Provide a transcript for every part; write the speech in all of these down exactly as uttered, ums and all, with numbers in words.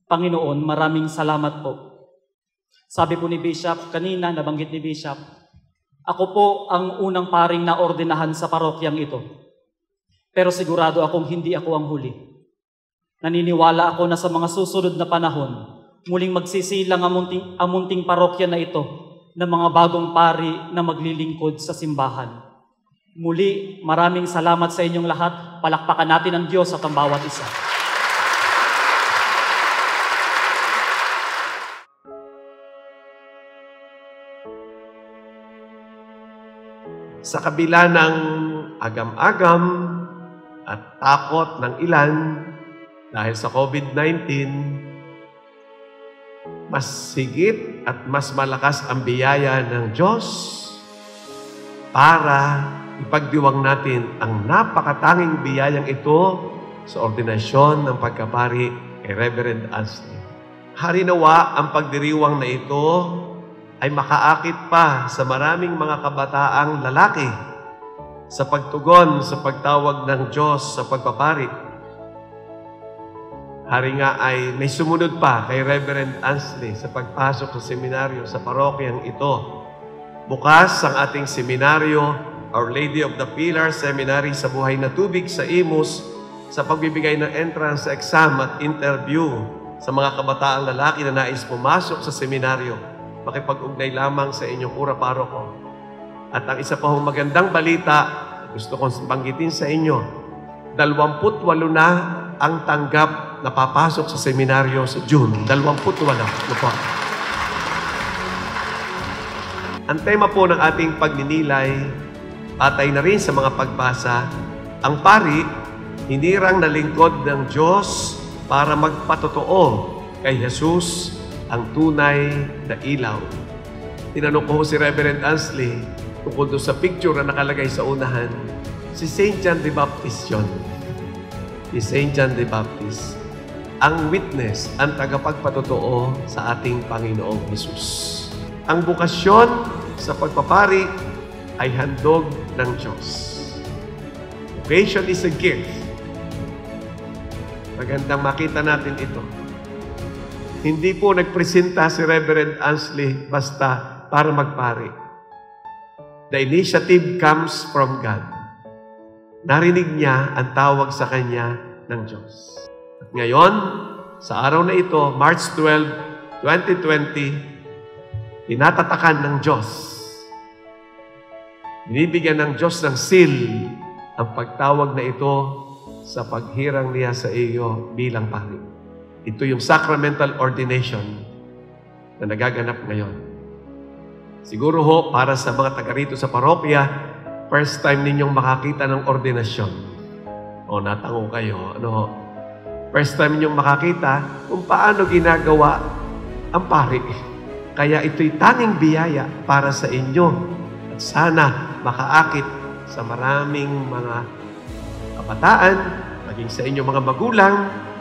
Panginoon, maraming salamat po. Sabi po ni Bishop, kanina nabanggit ni Bishop, ako po ang unang paring na ordinahan sa parokyang ito. Pero sigurado akong hindi ako ang huli. Naniniwala ako na sa mga susunod na panahon, muling magsisilang ang munting, ang munting parokya na ito ng mga bagong pari na maglilingkod sa simbahan. Muli, maraming salamat sa inyong lahat. Palakpakan natin ang Diyos at ang bawat isa. Sa kabila ng agam-agam at takot ng ilan dahil sa COVID nineteen, mas higit at mas malakas ang biyaya ng Diyos para ipagdiwang natin ang napakatanging biyayang ito sa ordinasyon ng pagkapari kay Reverend Ansley. Harinawa ang pagdiriwang na ito ay makaakit pa sa maraming mga kabataang lalaki sa pagtugon sa pagtawag ng Diyos sa pagpapari. Hari nga ay may sumunod pa kay Reverend Ansley sa pagpasok sa seminaryo sa parokyang ito. Bukas ang ating seminaryo, Our Lady of the Pillar Seminary sa Buhay na Tubig sa Imus sa pagbibigay ng entrance exam at interview sa mga kabataang lalaki na nais pumasok sa seminaryo. Makipag-ugnay lamang sa inyong kura paroko. At ang isa pa hong magandang balita, gusto kong banggitin sa inyo, dalawampu't walo na ang tanggap na papasok sa seminaryo sa June. dalawampu't walo. Ano po? Ang tema po ng ating pagninilay, patay na rin sa mga pagbasa, ang pari, hinirang na lingkod ng Diyos para magpatotoo kay Jesus ang tunay na ilaw. Tinanong ko si Reverend Ansley tungkol doon sa picture na nakalagay sa unahan. Si Saint John the Baptist yun. Si Saint John the Baptist. Ang witness, ang tagapagpatotoo sa ating Panginoong Jesus. Ang bukasyon sa pagpapari ay handog ng Diyos. Vocation is a gift. Magandang makita natin ito. Hindi po nagpresenta si Reverend Ansley basta para magpari. The initiative comes from God. Narinig niya ang tawag sa kanya ng Diyos. At ngayon, sa araw na ito, March twelfth, twenty twenty, tinatatakan ng Diyos. Binibigyan ng Diyos ng seal ang pagtawag na ito sa paghirang niya sa iyo bilang pari. Ito yung sacramental ordination na nagaganap ngayon. Siguro ho, para sa mga taga rito sa parokya, first time ninyong makakita ng ordinasyon. O natango kayo, ano ho? First time ninyong makakita kung paano ginagawa ang pari. Kaya ito'y tanging biyaya para sa inyo. At sana makaakit sa maraming mga kabataan, maging sa inyong mga magulang.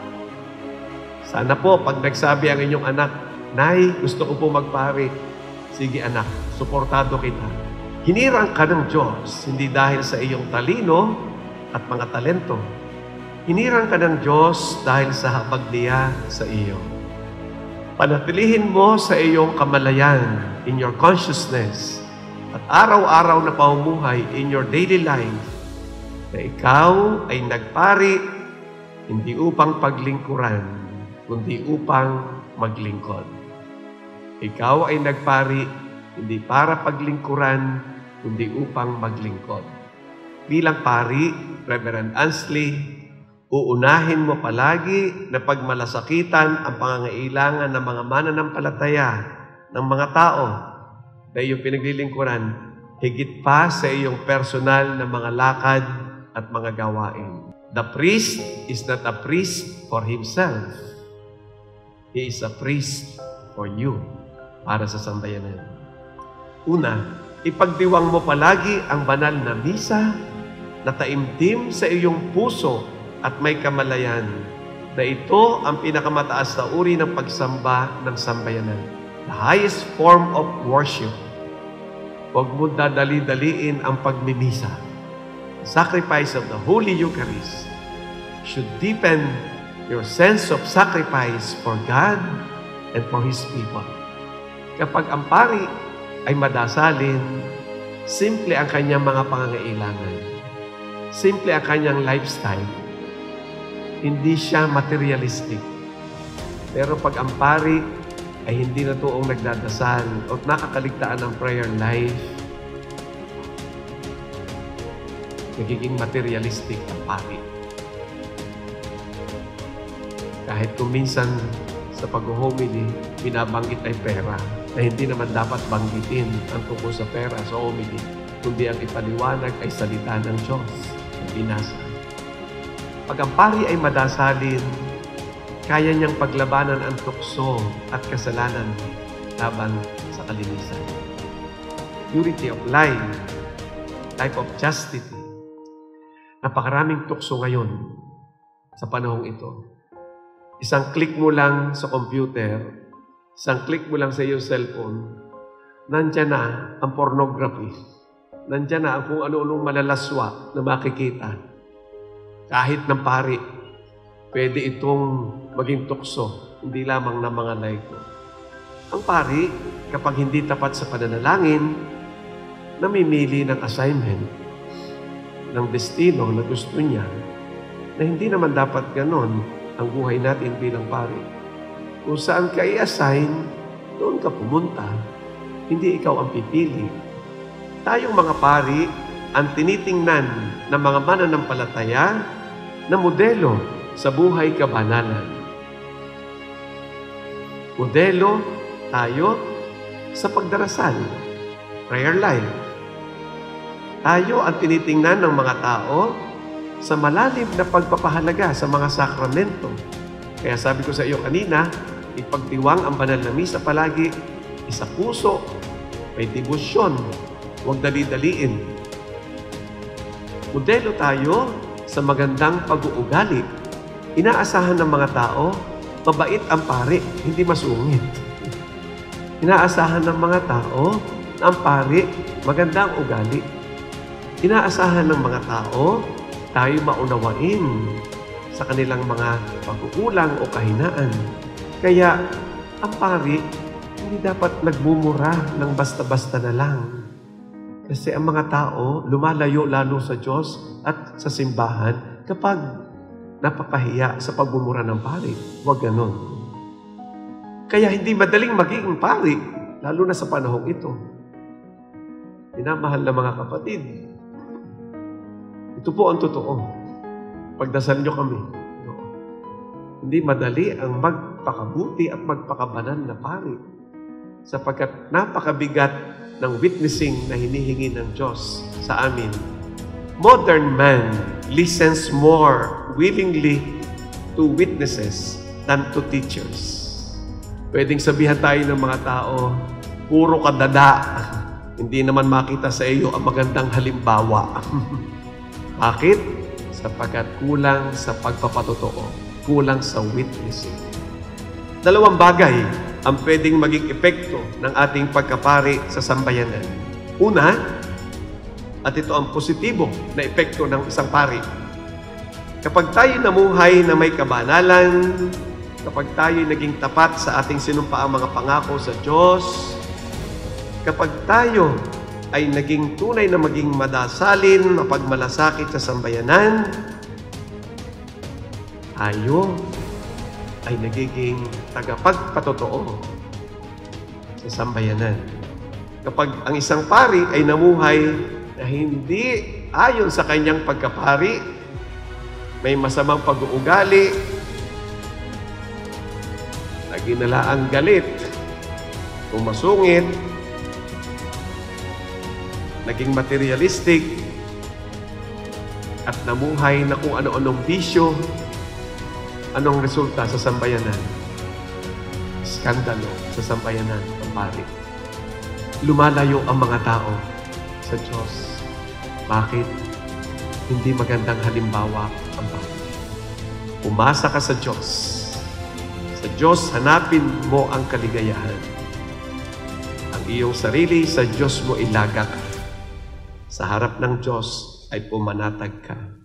Sana po, pag nagsabi ang inyong anak, Nay, gusto ko po magpari. Sige anak, suportado kita. Hinirang ka ng Diyos, hindi dahil sa iyong talino at mga talento. Hinirang ka ng Diyos dahil sa habag niya sa iyo. Panatilihin mo sa iyong kamalayan, in your consciousness, at araw-araw na pamumuhay in your daily life, na ikaw ay nagpari, hindi upang paglingkuran, kundi upang maglingkod. Ikaw ay nagpari, hindi para paglingkuran, kundi upang maglingkod. Bilang pari, Reverend Ansley, uunahin mo palagi na pagmalasakitan ang pangangailangan ng mga mananampalataya ng mga tao na iyong pinaglilingkuran, higit pa sa iyong personal na mga lakad at mga gawain. The priest is not a priest for himself. He is a priest for you, para sa sambayanan. Una, ipagdiwang mo palagi ang banal na misa na taimtim sa iyong puso at may kamalayan na ito ang pinakamataas na uri ng pagsamba ng sambayanan. The highest form of worship. Huwag mo dadali-daliin ang pagmimisa. The sacrifice of the Holy Eucharist should deepen your sense of sacrifice for God and for His people. Kapag ang pari ay madasalin, simple ang kanyang mga pangangailangan. Simple ang kanyang lifestyle. Hindi siya materialistic. Pero pag ang pari ay hindi na toong nagdadasal o nakakaligtaan ng prayer life, nagiging materialistic ang pari. Kahit kung minsan sa pag-homily, binabanggit ay pera, na hindi naman dapat banggitin ang tungkol sa pera sa homily, kundi ang ipaliwanag ay salita ng Diyos, ang binasa. Pag ang pari ay madasalin, kaya niyang paglabanan ang tukso at kasalanan laban sa kalinisan. Purity of life, life of chastity. Napakaraming tukso ngayon sa panahong ito. Isang click mo lang sa computer, isang click mo lang sa iyong cellphone, nandyan na ang pornography. Nandyan na ang kung ano-anong malalaswa na makikita. Kahit ng pari, pwede itong maging tukso, hindi lamang ng mga laiko. Ang pari, kapag hindi tapat sa pananalangin, namimili ng assignment, ng destino na gusto niya, na hindi naman dapat ganon ang buhay natin bilang pari. Kung saan ka i-assign, doon ka pumunta. Hindi ikaw ang pipili. Tayong mga pari, ang tinitingnan ng mga mananampalataya na modelo sa buhay kabanalan. Modelo tayo sa pagdarasal, prayer life. Tayo ang tinitingnan ng mga tao sa malalim na pagpapahalaga sa mga sakramento. Kaya sabi ko sa iyo kanina, ipagdiwang ang banal na misa palagi, isa puso, may debosyon, huwag dali-daliin. Modelo tayo sa magandang pag-uugali. Inaasahan ng mga tao, mabait ang pari, hindi masungit. Inaasahan ng mga tao, ang pari, magandang ugali. Inaasahan ng mga tao, tayo maunawain sa kanilang mga pagkukulang o kahinaan. Kaya, ang pari, hindi dapat nagmumura ng basta-basta na lang. Kasi ang mga tao, lumalayo lalo sa Diyos at sa simbahan kapag napapahiya sa pagmumura ng pari. Huwag ganon. Kaya hindi madaling maging pari, lalo na sa panahong ito. Minamahal na mga kapatid, ito po ang totoo. Pagdasal nyo kami. No? Hindi madali ang magpakabuti at magpakabanal na pari. Sapagkat napakabigat ng witnessing na hinihingi ng Diyos sa amin. Modern man listens more willingly to witnesses than to teachers. Pwedeng sabihan tayo ng mga tao, puro ka dada. Hindi naman makita sa iyo ang magandang halimbawa. Bakit? Sapagkat kulang sa pagpapatotoo, kulang sa witnessing. Dalawang bagay ang pwedeng maging epekto ng ating pagkapari sa sambayanan. Una, at ito ang positibo na epekto ng isang pari. Kapag tayo namuhay na may kabanalan, kapag tayo naging tapat sa ating sinumpaang mga pangako sa Diyos, kapag tayo ay naging tunay na maging madasalin, mapagmalasakit sa sambayanan, tayo ay nagiging tagapagpatotoo sa sambayanan. Kapag ang isang pari ay namuhay na hindi ayon sa kanyang pagkapari, may masamang pag-uugali, lagi nala ang galit, kung masungit, naging materialistic, at namuhay na kung ano-anong bisyo, anong resulta sa sambayanan? Skandalo sa sambayanan ng pari. Lumalayo ang mga tao sa Diyos. Bakit? Hindi magandang halimbawa ang pari. Umasa ka sa Diyos. Sa Diyos, hanapin mo ang kaligayahan. Ang iyong sarili, sa Diyos mo ilagak. Sa harap ng Diyos ay pumanatag ka.